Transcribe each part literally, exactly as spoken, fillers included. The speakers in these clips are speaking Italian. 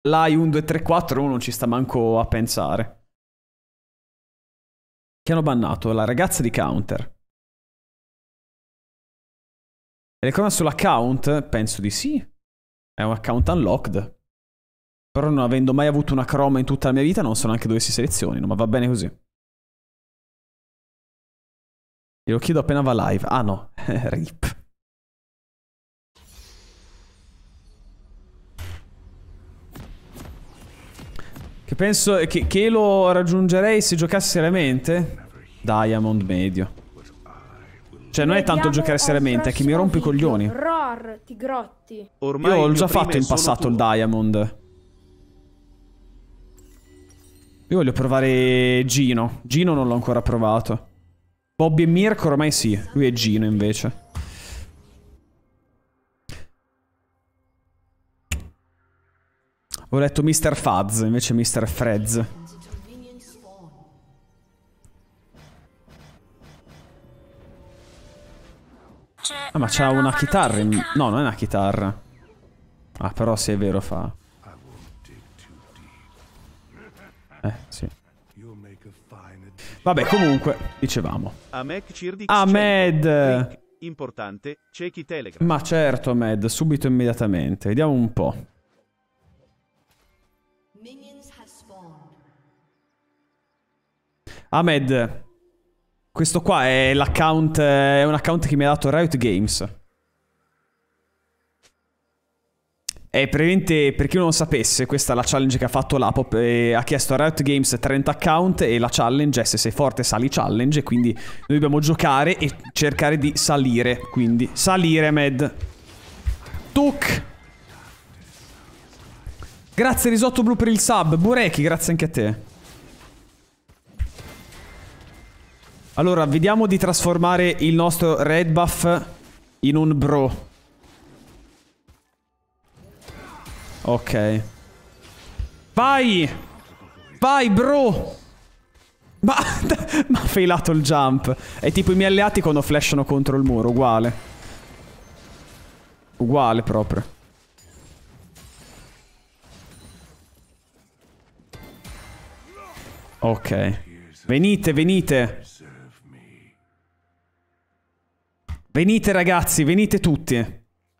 L'A I uno, due, tre, quattro uno non ci sta manco a pensare. Che hanno bannato? La ragazza di Counter. Telecroma sull'account? Penso di sì. È un account unlocked. Però non avendo mai avuto una croma in tutta la mia vita non so neanche dove si selezionino, ma va bene così. Glielo chiedo appena va live. Ah no, rip. Che penso che, che lo raggiungerei se giocassi seriamente. Diamond medio. Cioè non è tanto giocare seriamente, è che mi rompo i coglioni. Roar, ti grotti. Ormai io l'ho già fatto in passato il Diamond. Io voglio provare Gino. Gino non l'ho ancora provato. Bobby e Mirko ormai sì. Lui è Gino invece. Ho letto mister Fuzz, invece mister Frez. Ah, ma c'ha una chitarra in... No, non è una chitarra. Ah, però se è vero fa... Eh, sì. Vabbè, comunque, dicevamo. Ahmed! Importante, ciechi Telegram. Ma certo, Ahmed, subito immediatamente. Vediamo un po'. Ahmed, questo qua è l'account, è un account che mi ha dato Riot Games. E praticamente, per chi non lo sapesse, questa è la challenge che ha fatto l'Apop. Ha chiesto a Riot Games trenta account e la challenge è: se sei forte sali challenge. E quindi noi dobbiamo giocare e cercare di salire. Quindi salire, Ahmed. Tuc. Grazie Risotto Blu per il sub. Bureki, grazie anche a te. Allora, vediamo di trasformare il nostro red buff in un bro. Ok. Vai! Vai, bro! Ma... Ma ha failato il jump. È tipo i miei alleati quando flashano contro il muro, uguale. Uguale proprio. Ok. Venite, venite. Venite ragazzi, venite tutti.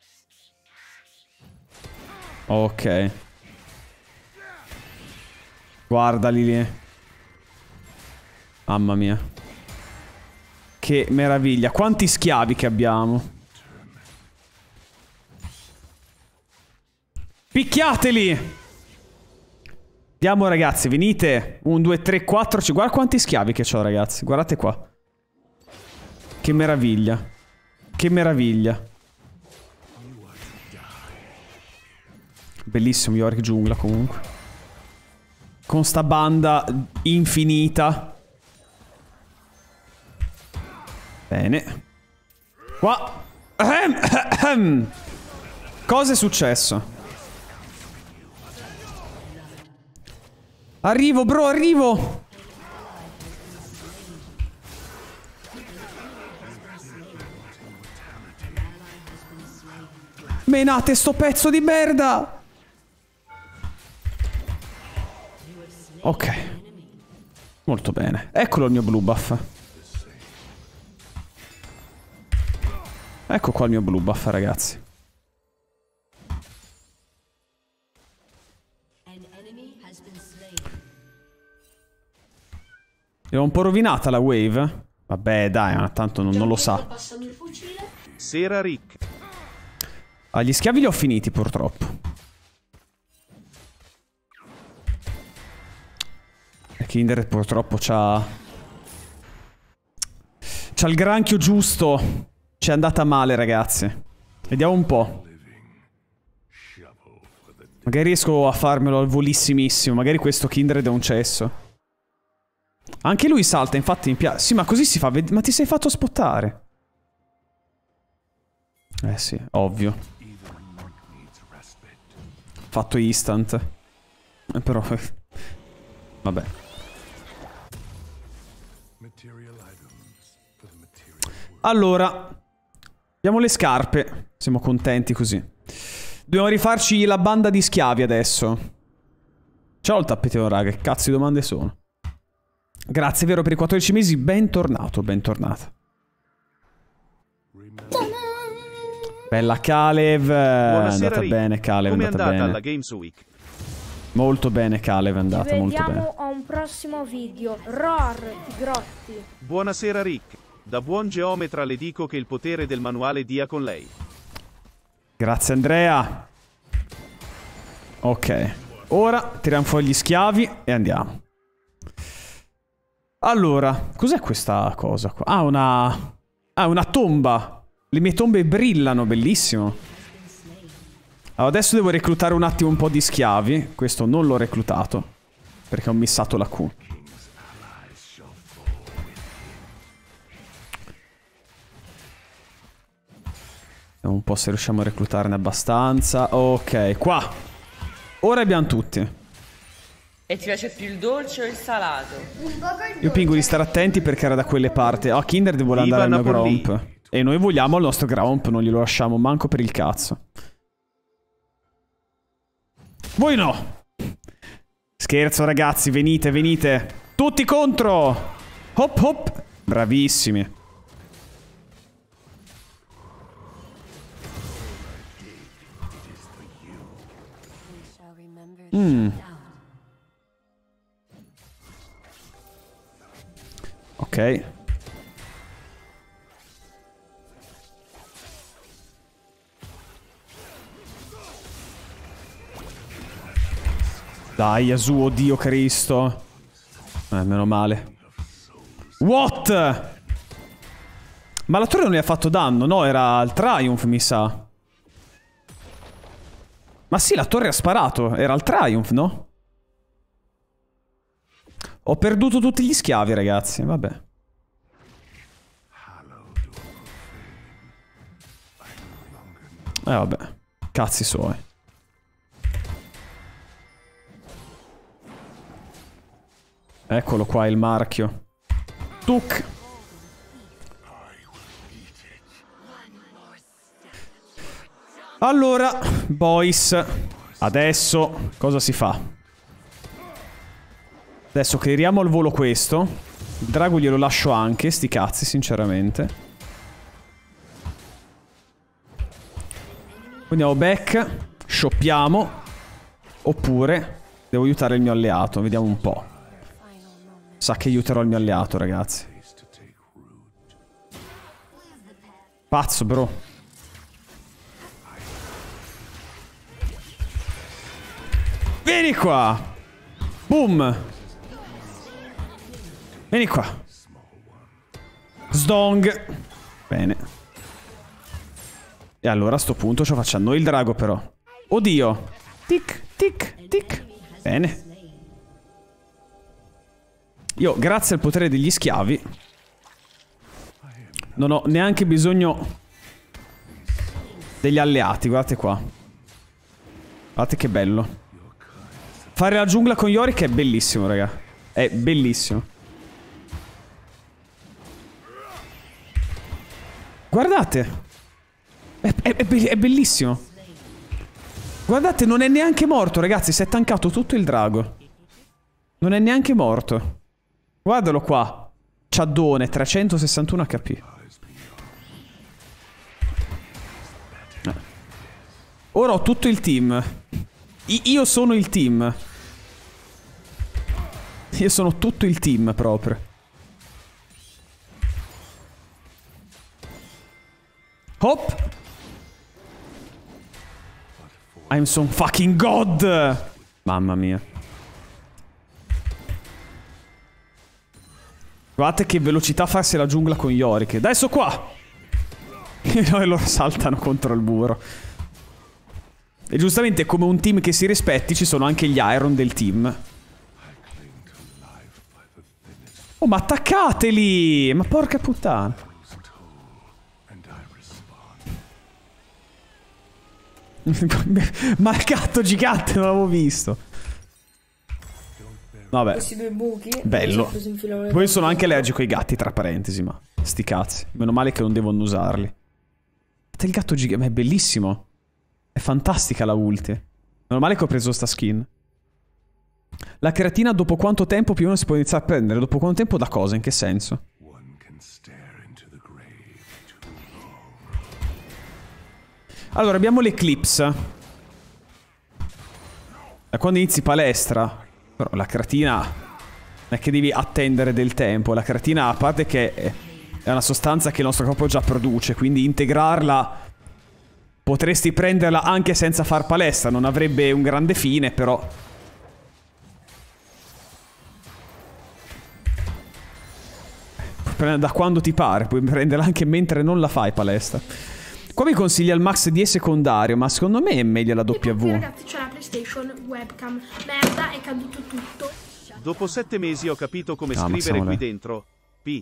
Ok. Guardali lì. Mamma mia. Che meraviglia. Quanti schiavi che abbiamo. Picchiateli. Andiamo ragazzi, venite. uno, due, tre, quattro. Guarda quanti schiavi che ho ragazzi. Guardate qua. Che meraviglia. Che meraviglia. Bellissimo Yorick giungla comunque. Con sta banda infinita. Bene. Qua. Cosa è successo? Arrivo bro, arrivo. Menate sto pezzo di merda. Ok. Molto bene. Eccolo il mio blue buff. Ecco qua il mio blue buff, ragazzi. È un po' rovinata la wave. Vabbè, dai, ma tanto non, non lo sa. Sera Rick. Ah, gli schiavi li ho finiti, purtroppo. E Kindred purtroppo c'ha... C'ha il granchio giusto. Ci è andata male, ragazzi. Vediamo un po'. Magari riesco a farmelo al volissimissimo. Magari questo Kindred è un cesso. Anche lui salta, infatti mi piace. Sì, ma così si fa. Ma ti sei fatto spottare. Eh sì, ovvio. Fatto instant. Eh, però... Vabbè. Allora. Abbiamo le scarpe. Siamo contenti così. Dobbiamo rifarci la banda di schiavi adesso. Ciao il tappetino, raga. Che cazzo di domande sono? Grazie, vero, per i quattordici mesi. Bentornato, bentornato. Bella Kalev. È andata Rick. bene, Kalev. Come È andata bene. alla Games Week? Molto bene, Kalev. È andata Ci molto bene. vediamo a un prossimo video. Roar, Tigrotti. Buonasera Rick. Da buon geometra le dico che il potere del manuale dia con lei. Grazie, Andrea. Ok. Ora tiriamo fuori gli schiavi e andiamo. Allora, cos'è questa cosa qua? Ah, una... Ah, una tomba. Le mie tombe brillano, bellissimo. Allora, adesso devo reclutare un attimo un po' di schiavi. Questo non l'ho reclutato, perché ho missato la Q. Vediamo un po' se riusciamo a reclutarne abbastanza. Ok, qua. Ora abbiamo tutti. E ti piace più il dolce o il salato? Io pingo di stare attenti perché era da quelle parti. Oh, Kinder vuole Viva andare al mio Napoli. Gromp. E noi vogliamo il nostro Gromp, non glielo lasciamo manco per il cazzo. Voi no. Scherzo, ragazzi, venite, venite. Tutti contro. Hop hop. Bravissimi. Mm. Ok. Dai, Yasuo, Dio Cristo. Eh, meno male. What? Ma la torre non gli ha fatto danno, no? Era il Triumph, mi sa. Ma sì, la torre ha sparato. Era il Triumph, no? Ho perduto tutti gli schiavi, ragazzi. Vabbè. Eh, vabbè. Cazzi suoi. Eccolo qua il marchio. Tuc. Allora, boys, adesso cosa si fa? Adesso cleariamo al volo questo. Il drago glielo lascio anche, sti cazzi, sinceramente. Andiamo back, shoppiamo. Oppure devo aiutare il mio alleato, vediamo un po'. Sa che aiuterò il mio alleato, ragazzi. Pazzo, bro. Vieni qua. Boom. Vieni qua. Sdong. Bene. E allora a sto punto ci facciamo noi il drago però. Oddio. Tic, tic, tic. Bene. Io, grazie al potere degli schiavi, non ho neanche bisogno degli alleati. Guardate qua. Guardate che bello. Fare la giungla con Yorick è bellissimo, raga. È bellissimo. Guardate. È, è, è, be è bellissimo. Guardate, non è neanche morto, ragazzi. Si è tankato tutto il drago. Non è neanche morto. Guardalo qua. Ciaddone, trecentosessantuno H P. Eh. Ora ho tutto il team. I io sono il team. Io sono tutto il team proprio. Hop. I'm some fucking god. Mamma mia. Guardate che velocità farsi la giungla con Yorick. Adesso qua. E loro saltano contro il muro. E giustamente come un team che si rispetti ci sono anche gli Iron del team. Oh, ma attaccateli! Ma porca puttana. Ma il gatto gigante non l'avevo visto. Vabbè. Questi due buchi. Bello. Poi sono anche allergico ai gatti, tra parentesi, ma sti cazzi. Meno male che non devo usarli. Guardate il gatto gigante, ma è bellissimo. È fantastica la ulti. Meno male che ho preso sta skin. La creatina dopo quanto tempo più o meno si può iniziare a prendere? Dopo quanto tempo da cosa? In che senso? Allora, abbiamo l'Eclipse. Da quando inizi palestra. Però la creatina non è che devi attendere del tempo. La creatina, a parte che è una sostanza che il nostro corpo già produce, quindi integrarla potresti prenderla anche senza far palestra. Non avrebbe un grande fine, però puoi prenderla da quando ti pare. Puoi prenderla anche mentre non la fai palestra. Qua mi consiglia il Max D secondario, ma secondo me è meglio la E poi qui, W. ragazzi, c'è la PlayStation webcam. Merda, è caduto tutto. Dopo sette mesi ho capito come Ah, ma scrivere siamo qui lì. dentro. P.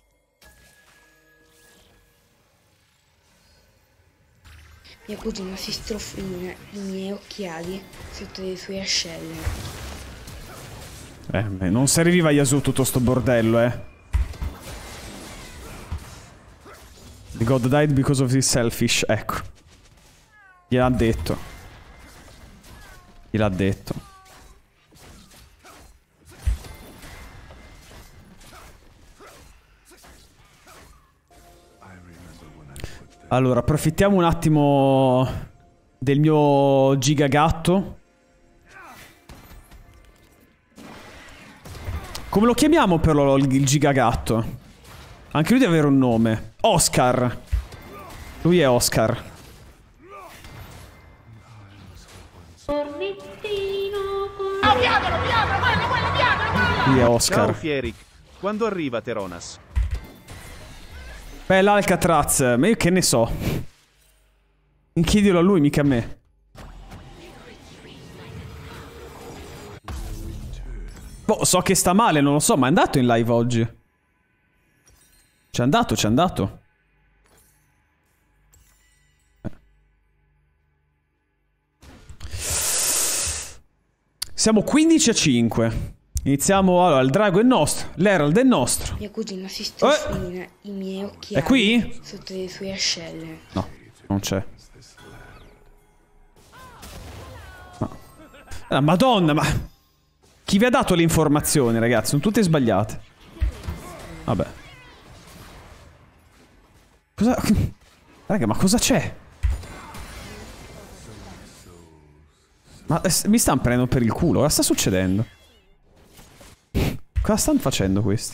Mia cugina si strofina i miei occhiali sotto le sue ascelle. Eh, beh, non serviva Yasuo tutto sto bordello, eh. The god died because of his selfish. Ecco. Gliel'ha detto. Gliel'ha detto. Allora, approfittiamo un attimo del mio gigagatto. Come lo chiamiamo però il, il gigagatto? Anche lui deve avere un nome. Oscar. Lui è Oscar. Lui è Oscar. Ciao Fierik. Quando arriva Teronas? Beh, l'Alcatraz. Ma io che ne so. Chiedilo a lui, mica a me. Boh, so che sta male, non lo so, ma è andato in live oggi. C'è andato, c'è andato. Siamo quindici a cinque. Iniziamo, allora, il drago è nostro, l'Herald è nostro. Mia cugina si strofina eh. i miei occhiali è qui? sotto le sue ascelle. No, non c'è. No. Ah, Madonna, ma chi vi ha dato le informazioni, ragazzi? Sono tutte sbagliate. Vabbè. Cosa... Raga, ma cosa c'è? Ma eh, mi stanno prendendo per il culo. Cosa sta succedendo? Cosa stanno facendo questi?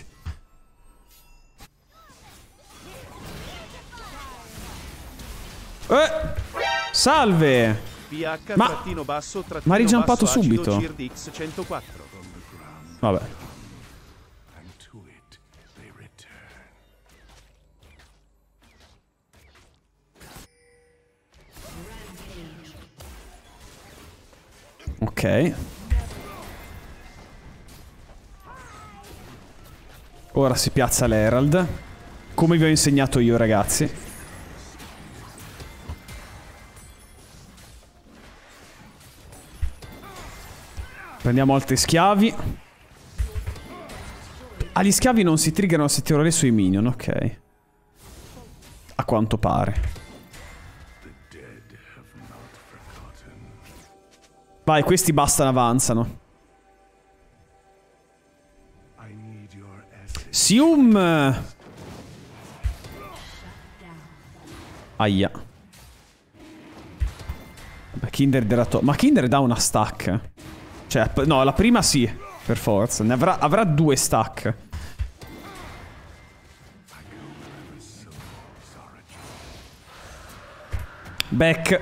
Eh! Salve! P H Ma- trattino basso trattino ma ha rigiampato basso acido subito. C R D X centoquattro. Vabbè. Ok. Ora si piazza l'Herald. Come vi ho insegnato io, ragazzi. Prendiamo altri schiavi. Ah, gli schiavi non si triggerano se tirano sui minion, ok. A quanto pare. Vai, questi bastano, avanzano. Sium! Aia. Vabbè, Kindred era to- Ma Kindred ha una stack. Cioè, no, la prima sì, per forza. Ne avrà, avrà due stack. Back.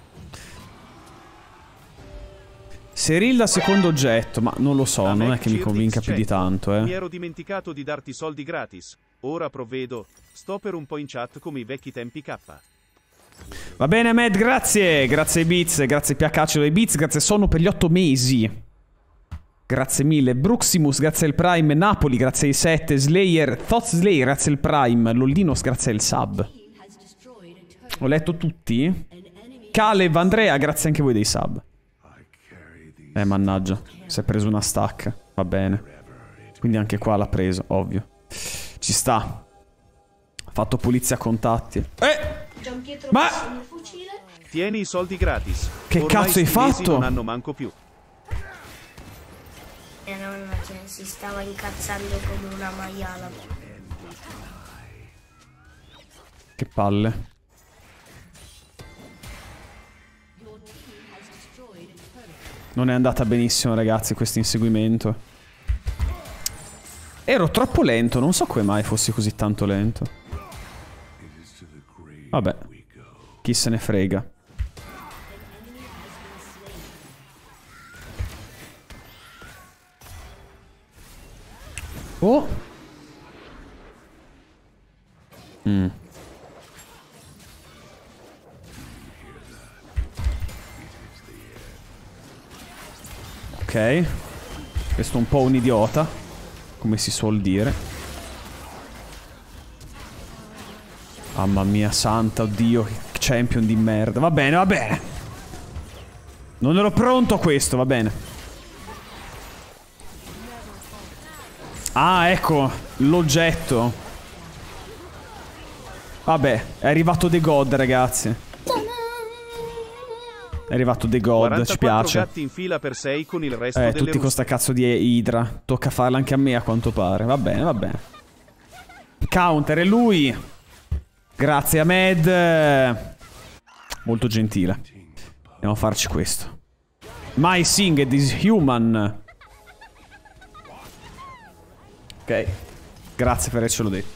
Serilda secondo oggetto, ma non lo so, Da non è Mac che mi C R D X convinca più di cento. tanto, Mi eh. ero dimenticato di darti soldi gratis. Ora provvedo. Sto per un po' in chat come i vecchi tempi K. Va bene, Matt, grazie. Grazie ai Beats, grazie P H dei Beats, grazie Sono per gli otto mesi. Grazie mille. Bruximus, grazie al Prime. Napoli, grazie ai sette. Slayer, Thought Slayer, grazie al Prime. Loldinos, grazie al sub. Ho letto tutti. Caleb, Andrea, grazie anche voi dei sub. Eh, mannaggia. Si è preso una stack. Va bene. Quindi anche qua l'ha preso, ovvio. Ci sta. Ha fatto pulizia a contatti. Eh! Gianpietro Ma- Passini il fucile. Tieni i soldi gratis. Che Ormai cazzo hai sti mesi fatto? Non hanno manco più. Mia nonna che si stava incazzando come una maiala. Che palle. Non è andata benissimo, ragazzi, questo inseguimento. Ero troppo lento, non so come mai fossi così tanto lento. Vabbè, chi se ne frega. Oh. Mm. Ok. Questo è un po' un idiota, come si suol dire. Mamma mia santa, oddio, che champion di merda. Va bene, va bene. Non ero pronto a questo, va bene. Ah, ecco, l'oggetto. Vabbè, è arrivato The God, ragazzi. È arrivato The God, ci piace. Gatti in fila per sei con il resto eh, delle tutti con sta cazzo di Idra. Tocca farla anche a me, a quanto pare. Va bene, va bene. Counter è lui. Grazie a Med. Molto gentile. Andiamo a farci questo. My Singed is human. Ok. Grazie per avercelo detto.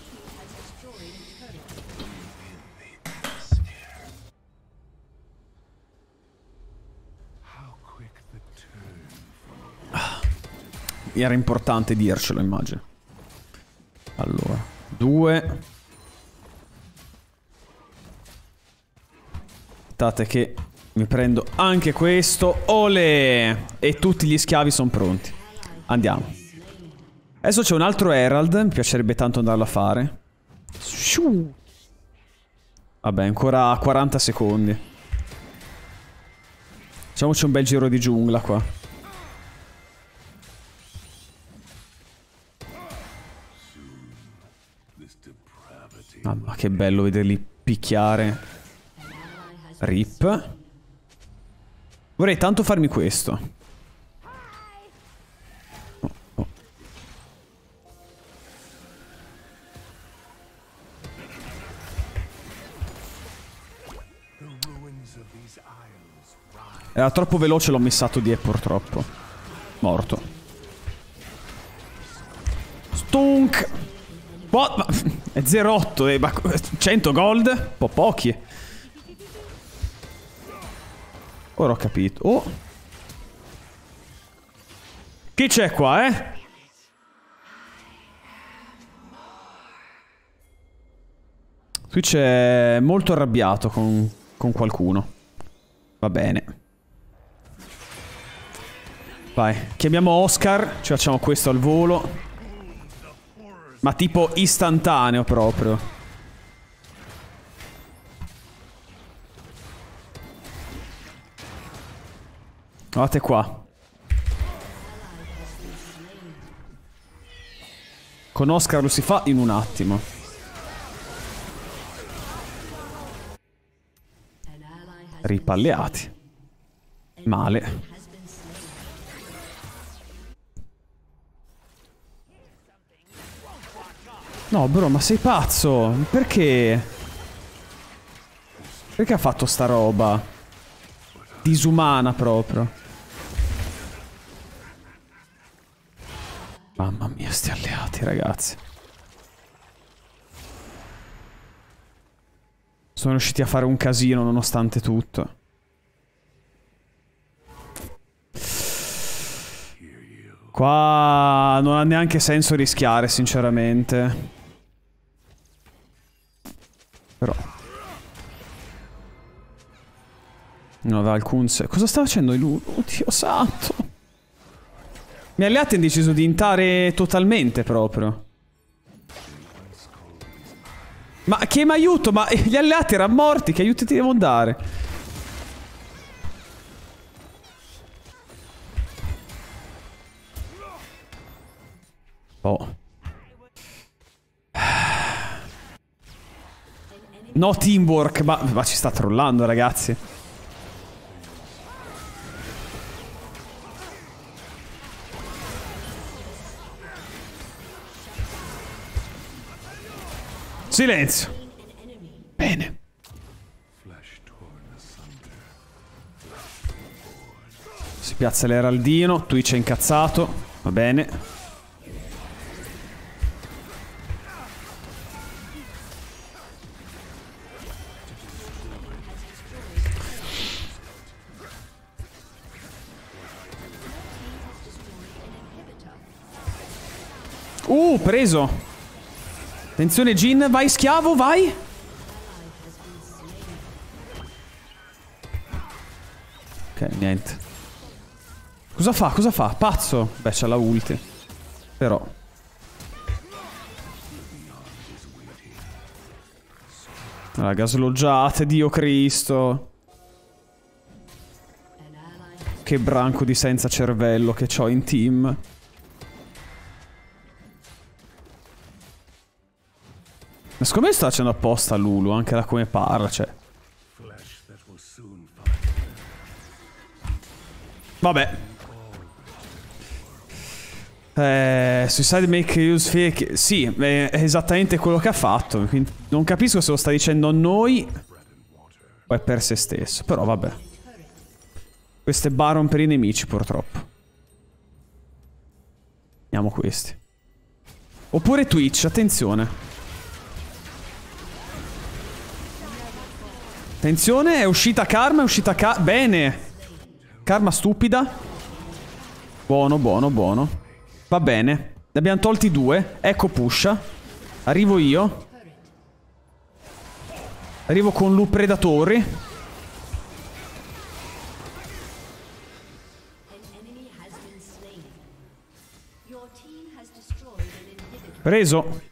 Era importante dircelo, immagino. Allora, due. Aspettate che mi prendo anche questo. Olè! E tutti gli schiavi sono pronti. Andiamo. Adesso c'è un altro Herald. Mi piacerebbe tanto andarlo a fare. Vabbè, ancora quaranta secondi. Facciamoci un bel giro di giungla qua. Mamma, che bello vederli picchiare. Rip. Vorrei tanto farmi questo. Oh, oh. Era troppo veloce, l'ho missato di E purtroppo. Morto. Stunk. What? È zero otto, eh, ma cento gold? Un po' pochi. Ora ho capito. Oh. Chi c'è qua, eh? Twitch è molto arrabbiato con, con qualcuno. Va bene. Vai, chiamiamo Oscar. Ci facciamo questo al volo. Ma tipo istantaneo proprio. Guardate qua. Con Oscar lo si fa in un attimo. Ripalleati. Male. No, bro, ma sei pazzo? Perché? Perché ha fatto sta roba? Disumana proprio. Mamma mia, sti alleati, ragazzi. Sono riusciti a fare un casino nonostante tutto. Qua non ha neanche senso rischiare, sinceramente. Però non aveva alcun senso. Cosa sta facendo lui? Oddio santo. I miei alleati hanno deciso di intare totalmente proprio. Ma che mi aiuto? Ma gli alleati erano morti. Che aiuto ti devo dare? Oh. No teamwork, ma, ma ci sta trollando, ragazzi. Silenzio. Bene. Si piazza l'Eraldino. Twitch è incazzato. Va bene. Uh, preso. Attenzione Jhin, vai schiavo, vai. Ok, niente. Cosa fa, cosa fa? Pazzo. Beh, c'ha la ulti. Però raga, sloggiate, Dio Cristo. Che branco di senza cervello che c'ho in team. Ma secondo me sta facendo apposta Lulu, anche da come parla, cioè. Vabbè. Eh, Suicide make use fake. Sì, è esattamente quello che ha fatto. Quindi non capisco se lo sta dicendo a noi o è per se stesso. Però vabbè. Questo è Baron per i nemici, purtroppo. Andiamo questi. Oppure Twitch, attenzione. Attenzione, è uscita Karma, è uscita Karma. Bene. Karma stupida. Buono, buono, buono. Va bene. Ne abbiamo tolti due. Ecco Pusha. Arrivo io. Arrivo con Lu Predatori. Preso.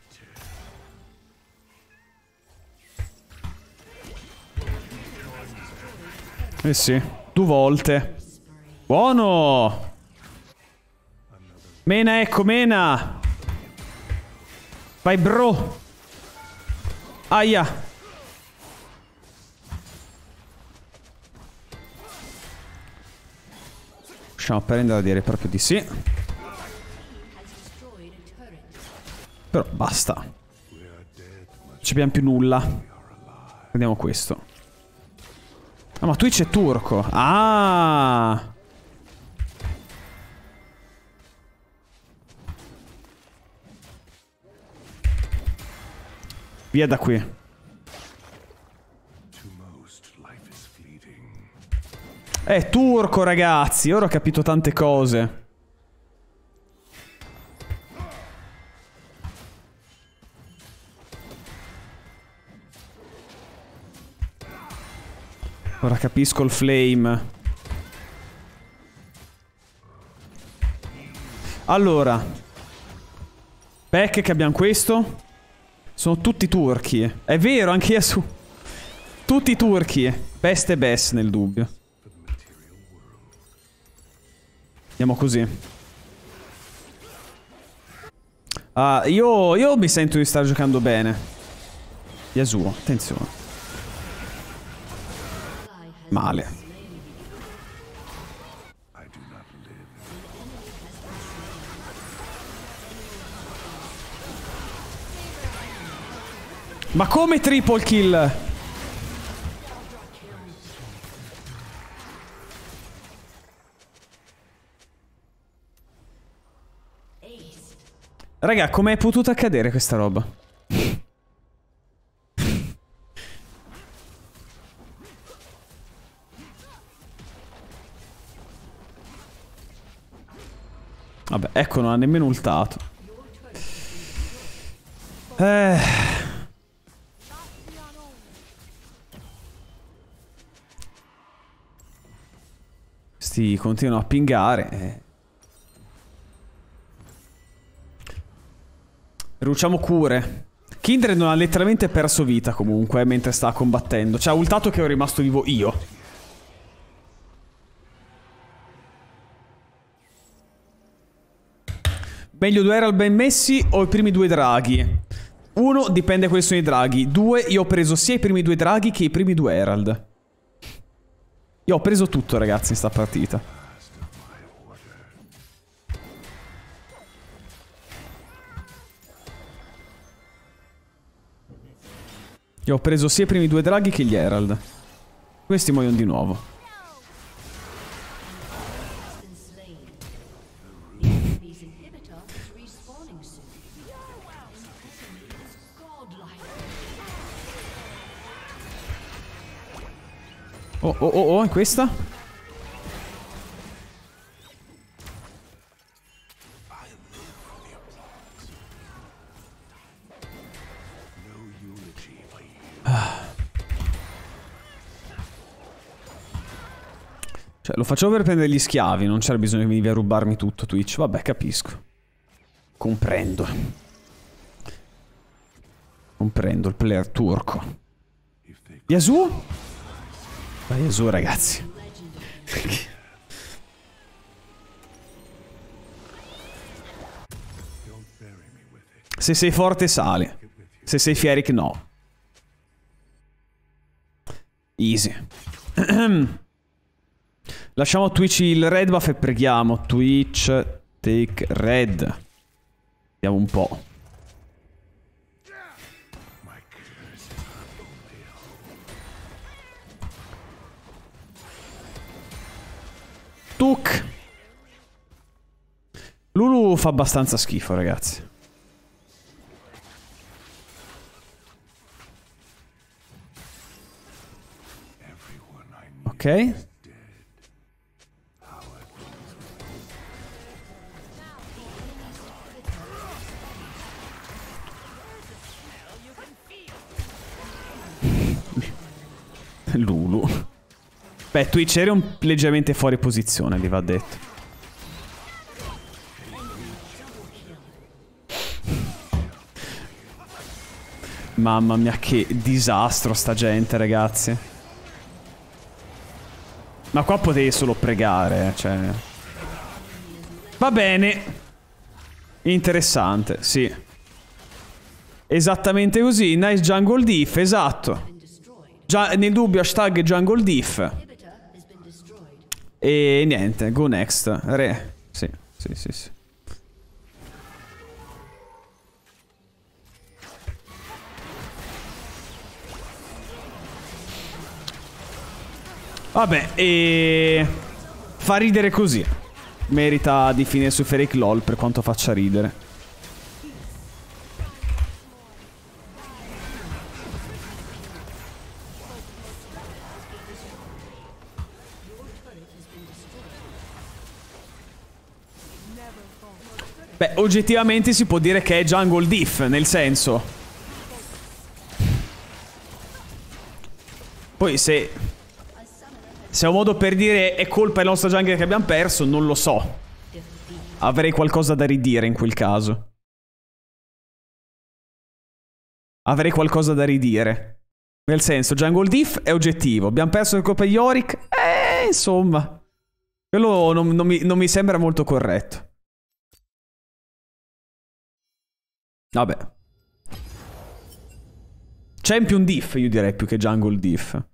Eh sì, due volte. Buono. Mena, ecco, Mena. Vai, bro. Aia. Riusciamo a prendere a dire proprio di sì. Però basta. Non ci abbiamo più nulla. Prendiamo questo. Ah, ma Twitch è turco. Ah. Via da qui. È turco, ragazzi. Ora ho capito tante cose. Ora capisco il flame. Allora. Peck che abbiamo questo. Sono tutti turchi. È vero, anche io su. Tutti turchi. Best e best nel dubbio. Andiamo così. Ah, io, io mi sento di stare giocando bene. Yasuo, attenzione. Male. Ma come triple kill? Raga, com'è potuta accadere questa roba? Vabbè, ecco, non ha nemmeno ultato. Eh... Questi continuano a pingare. Eh. Riduciamo cure. Kindred non ha letteralmente perso vita comunque, eh, mentre sta combattendo. Cioè ha ultato che ero rimasto vivo io. Meglio due Herald ben messi o i primi due draghi? Uno, dipende quali sono i draghi. Due, io ho preso sia i primi due draghi che i primi due Herald. Io ho preso tutto, ragazzi, in sta partita. Io ho preso sia i primi due draghi che gli Herald. Questi muoiono di nuovo. Oh, oh, oh, oh, è questa? Ah. Cioè, lo facevo per prendere gli schiavi, non c'era bisogno che venivi a rubarmi tutto, Twitch. Vabbè, capisco. Comprendo. Comprendo il player turco. Yasuo? Vai Yasuo, ragazzi. Se sei forte sali. Se sei Fieric no. Easy. Lasciamo a Twitch il red buff e preghiamo. Twitch take red. Vediamo un po'. Tuk. Lulu fa abbastanza schifo, ragazzi. Ok. Lulu. Beh, Twitch eri un leggermente fuori posizione, gli va detto. Mamma mia, che disastro sta gente, ragazzi. Ma qua potevi solo pregare, cioè... Va bene. Interessante, sì. Esattamente così, nice jungle diff, esatto. Già nel dubbio hashtag jungle diff. E niente, go next. Re. Sì, sì, sì, sì. Vabbè, e... fa ridere così. Merita di finire su Feric LOL per quanto faccia ridere. Beh, oggettivamente si può dire che è jungle diff, nel senso. Poi se... se è un modo per dire è colpa del nostro jungle che abbiamo perso, non lo so. Avrei qualcosa da ridire in quel caso. Avrei qualcosa da ridire. Nel senso, jungle diff è oggettivo. Abbiamo perso il colpa di Yorick. Eh, insomma. Quello non, non, mi, non mi sembra molto corretto. Vabbè. Champion diff, io direi, più che jungle diff.